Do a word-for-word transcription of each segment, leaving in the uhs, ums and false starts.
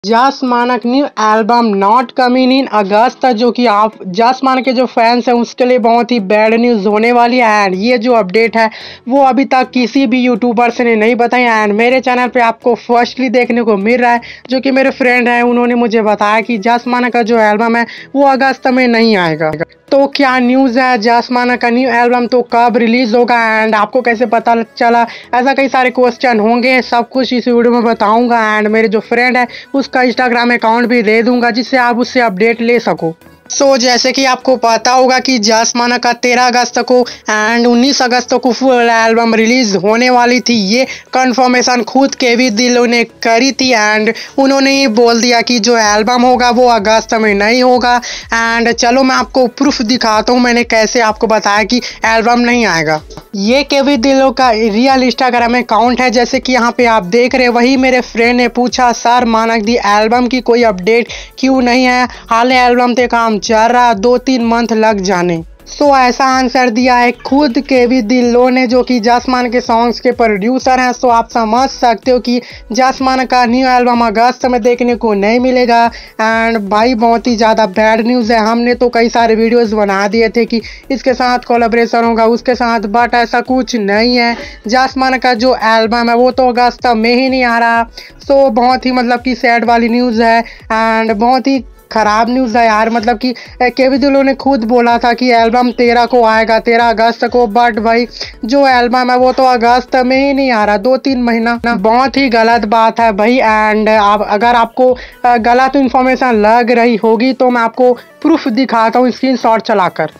जस Manak new album not coming in August, जो कि आप जस मानक के जो फैंस हैं उसके लिए बहुत ही बैड न्यूज़ होने वाली है। एंड ये जो अपडेट है वो अभी तक किसी भी यूट्यूबर्स ने नहीं बताई। एंड मेरे चैनल पे आपको फर्स्टली देखने को मिल रहा है, जो कि मेरे फ्रेंड हैं उन्होंने मुझे बताया कि जस मानक का जो एल्बम है वो अगस्त में नहीं आएगा। तो क्या न्यूज़ है, जस मानक का न्यू एल्बम तो कब रिलीज होगा एंड आपको कैसे पता चला, ऐसा कई सारे क्वेश्चन होंगे, सब कुछ इस वीडियो में बताऊंगा। एंड मेरे जो फ्रेंड है उसका इंस्टाग्राम अकाउंट भी दे दूंगा जिससे आप उससे अपडेट ले सको। सो so, जैसे कि आपको पता होगा कि जस मानक का तेरह अगस्त को एंड उन्नीस अगस्त को फुल एल्बम रिलीज होने वाली थी। ये कंफर्मेशन खुद केवी दिलो ने करी थी एंड उन्होंने ही बोल दिया कि जो एल्बम होगा वो अगस्त में नहीं होगा। एंड चलो मैं आपको प्रूफ दिखाता हूँ मैंने कैसे आपको बताया कि एल्बम नहीं आएगा। ये केवी दिलो का रियल इंस्टाग्राम अकाउंट है, जैसे कि यहाँ पे आप देख रहे हैं। वही मेरे फ्रेंड ने पूछा, सर मानक दी एल्बम की कोई अपडेट क्यों नहीं है, हाल एल्बम पे काम चल रहा, दो तीन मंथ लग जाने। सो so, ऐसा आंसर दिया है खुद केवी दिलो ने, जो कि जस मानक के सॉन्ग्स के प्रोड्यूसर हैं। सो so, आप समझ सकते हो कि जस मानक का न्यू एल्बम अगस्त में देखने को नहीं मिलेगा। एंड भाई बहुत ही ज़्यादा बैड न्यूज़ है। हमने तो कई सारे वीडियोस बना दिए थे कि इसके साथ कोलैबोरेशन होगा उसके साथ, बट ऐसा कुछ नहीं है। जस मानक का जो एल्बम है वो तो अगस्त में ही नहीं आ रहा। सो so, बहुत ही मतलब कि सैड वाली न्यूज़ है एंड बहुत ही खराब न्यूज़ है यार। मतलब कि केवी दिलो ने खुद बोला था कि एल्बम तेरह को आएगा, तेरह अगस्त को, बट भाई जो एल्बम है वो तो अगस्त में ही नहीं आ रहा, दो तीन महीना। बहुत ही गलत बात है भाई। एंड आप अगर आपको गलत इन्फॉर्मेशन लग रही होगी तो मैं आपको प्रूफ दिखाता हूँ स्क्रीनशॉट चलाकर।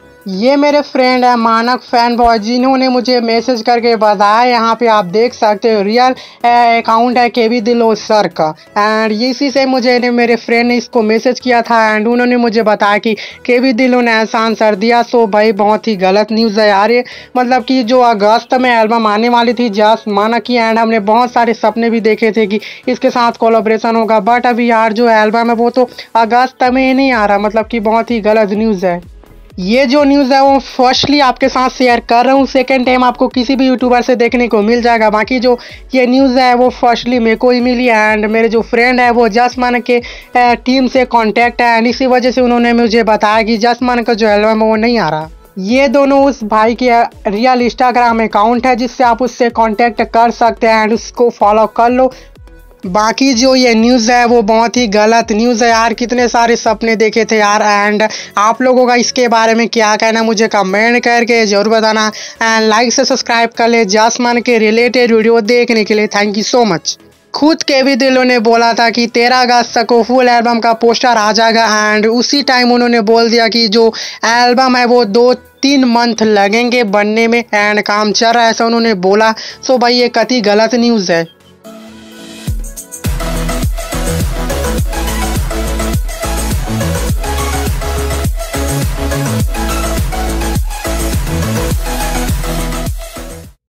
ये मेरे फ्रेंड है मानक फैन बॉय, जिन्होंने मुझे मैसेज करके बताया। यहाँ पे आप देख सकते हो रियल अकाउंट है केवी दिलो सर का। एंड इसी से मुझे ने मेरे फ्रेंड ने इसको मैसेज किया था एंड उन्होंने मुझे बताया कि केवी दिलो ने ऐसा आंसर दिया। सो भाई बहुत ही गलत न्यूज़ है यार ये। मतलब कि जो अगस्त में एल्बम आने वाली थी जस मानक की, एंड हमने बहुत सारे सपने भी देखे थे कि इसके साथ कोलैबोरेशन होगा, बट अभी यार जो एल्बम है वो तो अगस्त में ही नहीं आ रहा। मतलब कि बहुत ही गलत न्यूज़ है। ये जो न्यूज़ है वो फर्स्टली आपके साथ शेयर कर रहा हूँ, सेकेंड टाइम आपको किसी भी यूट्यूबर से देखने को मिल जाएगा। बाकी जो ये न्यूज़ है वो फर्स्टली मेरे को ही मिली एंड मेरे जो फ्रेंड है वो जस मानक के टीम से कांटेक्ट है एंड इसी वजह से उन्होंने मुझे बताया कि जस मानक का जो एल्बम है वो नहीं आ रहा। ये दोनों उस भाई के रियल इंस्टाग्राम अकाउंट है जिससे आप उससे कांटेक्ट कर सकते हैं एंड उसको फॉलो कर लो। बाकी जो ये न्यूज़ है वो बहुत ही गलत न्यूज़ है यार। कितने सारे सपने देखे थे यार। एंड आप लोगों का इसके बारे में क्या कहना मुझे कमेंट करके ज़रूर बताना एंड लाइक से सब्सक्राइब कर ले जस मानक के रिलेटेड वीडियो देखने के लिए। Thank you so much. खुद केवी दिलो ने बोला था कि तेरह अगस्त को फुल एल्बम का पोस्टर आ जाएगा एंड उसी टाइम उन्होंने बोल दिया कि जो एल्बम है वो दो तीन मंथ लगेंगे बनने में एंड काम चल रहा है, ऐसा उन्होंने बोला। सो भाई ये कतई गलत न्यूज़ है।